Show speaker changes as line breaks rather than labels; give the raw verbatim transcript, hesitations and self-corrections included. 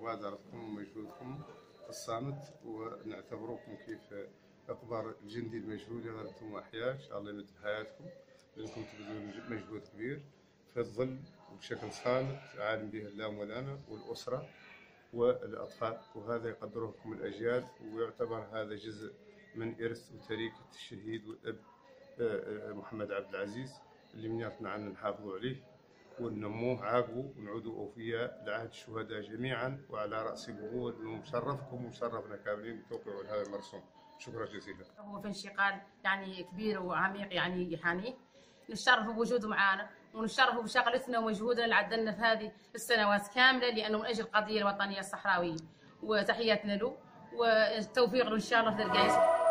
مبادرتكم ومجهودكم الصامت، ونعتبروكم كيف اقبار الجندي المجهول اللي ظلتم احياء. ان شاء الله يمد بحياتكم لانكم تبذلون مجهود كبير في الظل وبشكل صامت عالم به الله مولانا والاسره والاطفال، وهذا يقدركم الاجيال، ويعتبر هذا جزء من ارث وتركه الشهيد والاب محمد عبد العزيز اللي منياتنا عن نحافظوا عليه وننموه عاقبوا ونعودوا اوفياء لعهد الشهداء جميعا، وعلى راس الامور انه مشرفكم ومشرفنا كاملين بتوقيعوا هذا المرسوم. شكرا جزيلا.
هو في انشقال يعني كبير وعميق يعني يحانيه، نتشرف بوجوده معنا ونتشرف بشغلتنا ومجهودنا اللي عدلنا في هذه السنوات كامله لانه من اجل القضيه الوطنيه الصحراويه، وتحياتنا له والتوفيق له ان شاءالله في الجائزه.